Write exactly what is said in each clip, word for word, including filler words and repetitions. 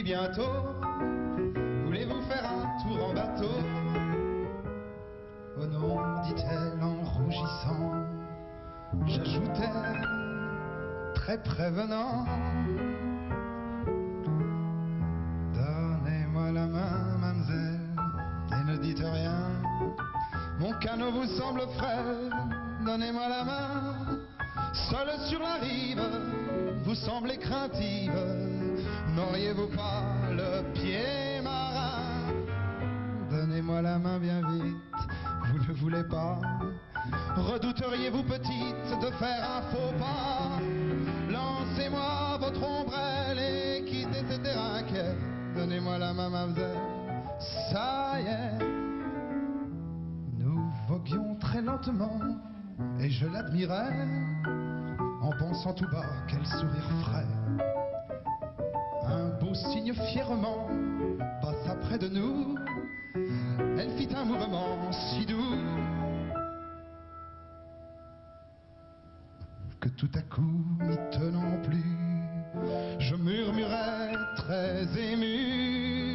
bientôt. Voulez-vous faire un tour en bateau? Oh non, dit-elle en rougissant. J'ajoutais, très prévenant, donnez-moi la main, mademoiselle, et ne dites rien. Mon canot vous semble frêle, donnez-moi la main. Seule sur la rive, vous semblez craintive, n'auriez-vous pas le pied marin? Donnez-moi la main bien vite, vous ne voulez pas. Redouteriez-vous petite de faire un faux pas? Lancez-moi votre ombrelle et quittez ces terrains quais. Donnez-moi la main, mademoiselle, ça y est. Nous voguions très lentement et je l'admirais, en pensant tout bas quel sourire frais. Un beau signe fièrement passa près de nous. Elle fit un mouvement si doux que tout à coup, n'y tenant plus, je murmurai très ému,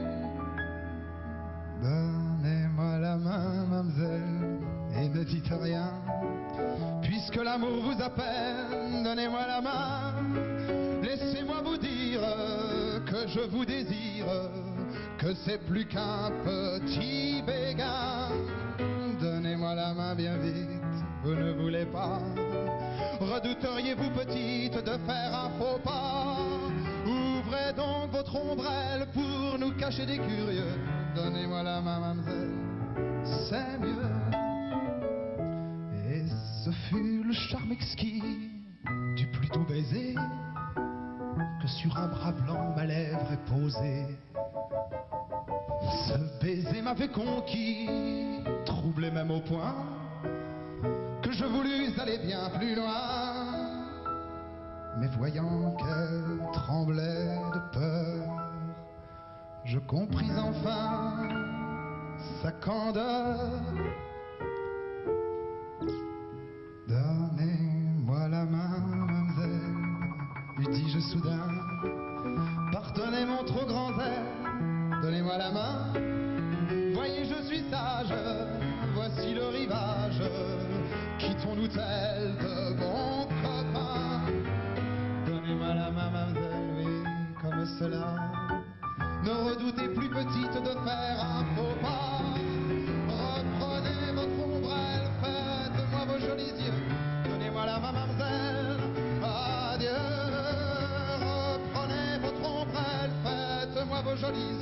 donnez-moi la main, mademoiselle, et ne dites rien. Puisque l'amour vous appelle, donnez-moi la main. Laissez-moi vous dire que je vous désire, que c'est plus qu'un petit béguin. Donnez-moi la main bien vite, vous ne voulez pas. Redouteriez-vous petite de faire un faux pas? Ouvrez donc votre ombrelle pour nous cacher des curieux. Donnez-moi la main, mademoiselle, c'est mieux. Et ce fut le charme exquis du plus doux baiser que sur un bras blanc ma lèvre est posée. Ce baiser m'avait conquis, troublé même au point que je voulus aller bien plus loin. Mais voyant qu'elle tremblait de peur, je compris enfin sa candeur. Donnez-moi la main, mademoiselle, lui dis-je soudain. Pardonnez mon trop grand zèle, donnez-moi la main. Voyez, je suis sage, voici le rivage. Quittons-nous tels de bons copains. Donnez-moi la main, mademoiselle, oui, comme cela. Ne redoutez plus petite de faire un faux pas. Reprenez votre ombrelle, faites-moi vos jolis yeux. Donnez-moi la main, mademoiselle, adieu. Reprenez votre ombrelle, faites-moi vos jolis